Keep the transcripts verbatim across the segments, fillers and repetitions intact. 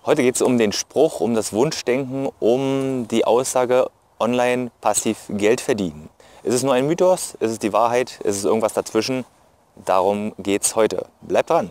Heute geht es um den Spruch, um das Wunschdenken, um die Aussage, online passiv Geld verdienen. Ist es nur ein Mythos? Ist es die Wahrheit? Ist es irgendwas dazwischen? Darum geht es heute. Bleibt dran!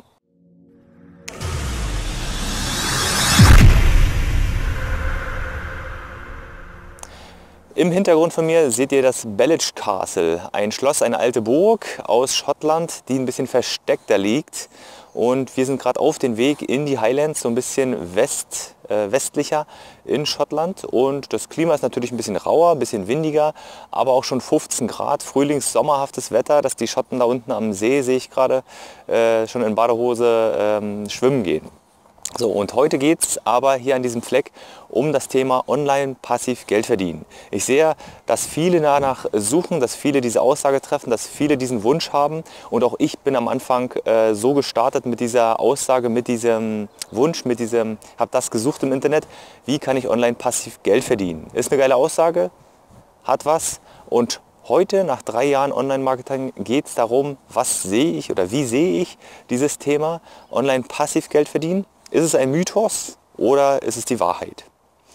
Im Hintergrund von mir seht ihr das Bellage Castle, ein Schloss, eine alte Burg aus Schottland, die ein bisschen versteckter liegt. Und wir sind gerade auf dem Weg in die Highlands, so ein bisschen west, äh, westlicher in Schottland. Und das Klima ist natürlich ein bisschen rauer, ein bisschen windiger, aber auch schon fünfzehn Grad, frühlings-sommerhaftes Wetter, dass die Schotten da unten am See, sehe ich gerade, äh, schon in Badehose ähm, schwimmen gehen. So, und heute geht es aber hier an diesem Fleck um das Thema online passiv Geld verdienen. Ich sehe, dass viele danach suchen, dass viele diese Aussage treffen, dass viele diesen Wunsch haben. Und auch ich bin am Anfang äh, so gestartet mit dieser Aussage, mit diesem Wunsch, mit diesem, habe das gesucht im Internet, wie kann ich online passiv Geld verdienen. Ist eine geile Aussage, hat was. Und heute, nach drei Jahren Online-Marketing, geht es darum, was sehe ich oder wie sehe ich dieses Thema online passiv Geld verdienen. Ist es ein Mythos oder ist es die Wahrheit?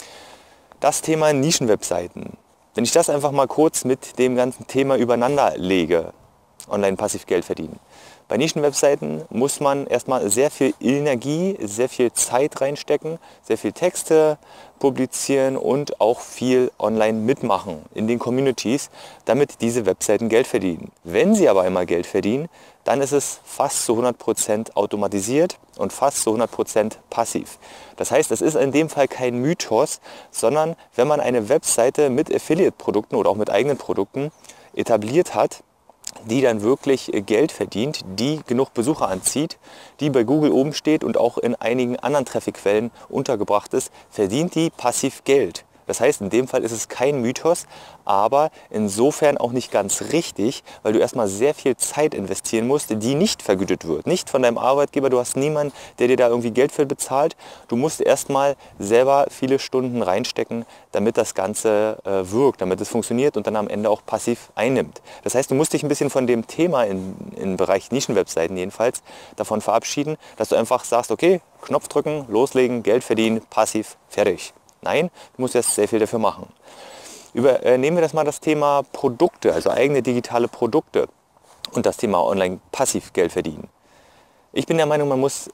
Das Thema Nischenwebseiten. Wenn ich das einfach mal kurz mit dem ganzen Thema übereinander lege, online passiv Geld verdienen. Bei Nischenwebseiten muss man erstmal sehr viel Energie, sehr viel Zeit reinstecken, sehr viel Texte publizieren und auch viel online mitmachen in den Communities, damit diese Webseiten Geld verdienen. Wenn sie aber einmal Geld verdienen, dann ist es fast zu hundert Prozent automatisiert und fast zu hundert Prozent passiv. Das heißt, es ist in dem Fall kein Mythos, sondern wenn man eine Webseite mit Affiliate-Produkten oder auch mit eigenen Produkten etabliert hat, die dann wirklich Geld verdient, die genug Besucher anzieht, die bei Google oben steht und auch in einigen anderen Traffic-Quellen untergebracht ist, verdient die passiv Geld. Das heißt, in dem Fall ist es kein Mythos, aber insofern auch nicht ganz richtig, weil du erstmal sehr viel Zeit investieren musst, die nicht vergütet wird. Nicht von deinem Arbeitgeber, du hast niemanden, der dir da irgendwie Geld für bezahlt. Du musst erstmal selber viele Stunden reinstecken, damit das Ganze äh, wirkt, damit es funktioniert und dann am Ende auch passiv einnimmt. Das heißt, du musst dich ein bisschen von dem Thema in, im Bereich Nischenwebseiten jedenfalls davon verabschieden, dass du einfach sagst, okay, Knopf drücken, loslegen, Geld verdienen, passiv, fertig. Nein, du musst erst sehr viel dafür machen. Über, äh, nehmen wir das mal das Thema Produkte, also eigene digitale Produkte und das Thema online passiv Geld verdienen. Ich bin der Meinung, man muss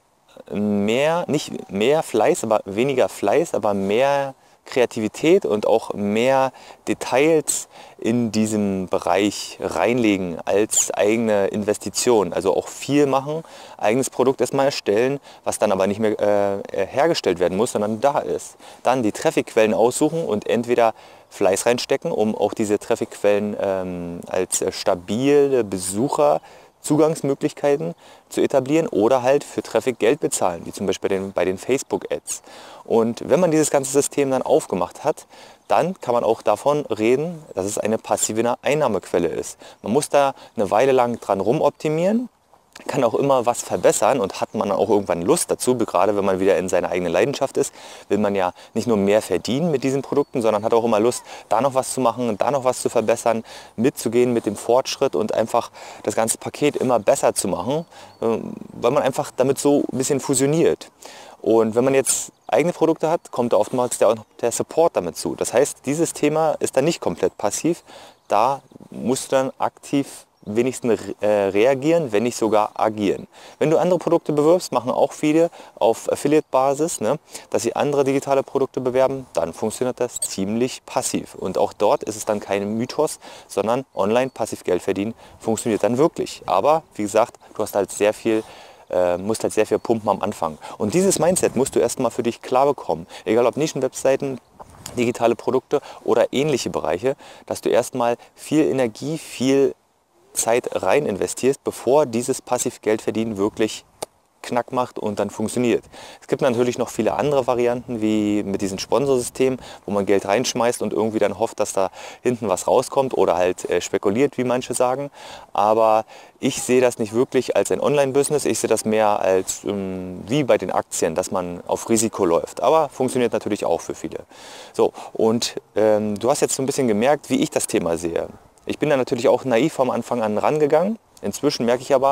mehr, nicht mehr Fleiß, aber weniger Fleiß, aber mehr Kreativität und auch mehr Details in diesem Bereich reinlegen als eigene Investition. Also auch viel machen, eigenes Produkt erstmal erstellen, was dann aber nicht mehr äh, hergestellt werden muss, sondern da ist. Dann die Traffic-Quellen aussuchen und entweder Fleiß reinstecken, um auch diese Traffic-Quellen ähm, als stabile Besucher Zugangsmöglichkeiten zu etablieren oder halt für Traffic Geld bezahlen, wie zum Beispiel bei den, bei den Facebook-Ads. Und wenn man dieses ganze System dann aufgemacht hat, dann kann man auch davon reden, dass es eine passive Einnahmequelle ist. Man muss da eine Weile lang dran rumoptimieren, kann auch immer was verbessern und hat man auch irgendwann Lust dazu, gerade wenn man wieder in seiner eigenen Leidenschaft ist, will man ja nicht nur mehr verdienen mit diesen Produkten, sondern hat auch immer Lust, da noch was zu machen, da noch was zu verbessern, mitzugehen mit dem Fortschritt und einfach das ganze Paket immer besser zu machen, weil man einfach damit so ein bisschen fusioniert. Und wenn man jetzt eigene Produkte hat, kommt da oftmals der, der Support damit zu. Das heißt, dieses Thema ist dann nicht komplett passiv, da musst du dann aktiv wenigstens äh, reagieren, wenn nicht sogar agieren. Wenn du andere Produkte bewirbst, machen auch viele auf Affiliate-Basis, ne, dass sie andere digitale Produkte bewerben, dann funktioniert das ziemlich passiv. Und auch dort ist es dann kein Mythos, sondern online passiv Geld verdienen funktioniert dann wirklich. Aber wie gesagt, du hast halt sehr viel äh, musst halt sehr viel pumpen am Anfang. Und dieses Mindset musst du erstmal für dich klar bekommen. Egal ob Nischenwebseiten, digitale Produkte oder ähnliche Bereiche, dass du erstmal viel Energie, viel Zeit rein investierst, bevor dieses Passivgeldverdienen wirklich Knack macht und dann funktioniert. Es gibt natürlich noch viele andere Varianten, wie mit diesem Sponsorsystemen, wo man Geld reinschmeißt und irgendwie dann hofft, dass da hinten was rauskommt oder halt äh, spekuliert, wie manche sagen. Aber ich sehe das nicht wirklich als ein Online-Business, ich sehe das mehr als ähm, wie bei den Aktien, dass man auf Risiko läuft. Aber funktioniert natürlich auch für viele. So, und ähm, du hast jetzt so ein bisschen gemerkt, wie ich das Thema sehe. Ich bin da natürlich auch naiv vom Anfang an rangegangen. Inzwischen merke ich aber,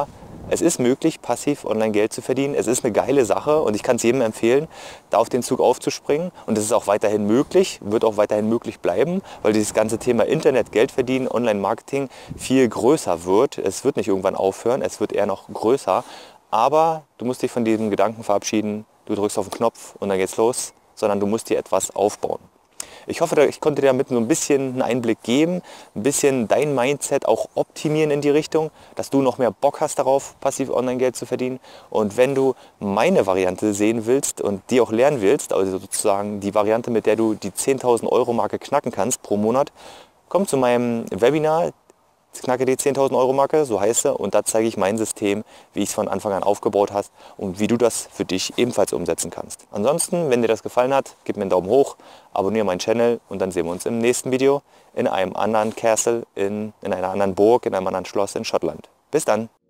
Es ist möglich, passiv online Geld zu verdienen. Es ist eine geile Sache und ich kann es jedem empfehlen, da auf den Zug aufzuspringen. Und es ist auch weiterhin möglich, wird auch weiterhin möglich bleiben, weil dieses ganze Thema Internet, Geld verdienen, Online-Marketing viel größer wird. Es wird nicht irgendwann aufhören, es wird eher noch größer. Aber du musst dich von diesem Gedanken verabschieden, du drückst auf den Knopf und dann geht's los, sondern du musst dir etwas aufbauen. Ich hoffe, ich konnte dir damit so ein bisschen einen Einblick geben, ein bisschen dein Mindset auch optimieren in die Richtung, dass du noch mehr Bock hast darauf, passiv Online-Geld zu verdienen. Und wenn du meine Variante sehen willst und die auch lernen willst, also sozusagen die Variante, mit der du die zehntausend Euro Marke knacken kannst pro Monat, komm zu meinem Webinar. Knacke die zehntausend Euro Marke, so heißt er, und da zeige ich mein System, wie ich es von Anfang an aufgebaut habe und wie du das für dich ebenfalls umsetzen kannst. Ansonsten, wenn dir das gefallen hat, gib mir einen Daumen hoch, abonniere meinen Channel und dann sehen wir uns im nächsten Video in einem anderen Castle, in, in einer anderen Burg, in einem anderen Schloss in Schottland. Bis dann!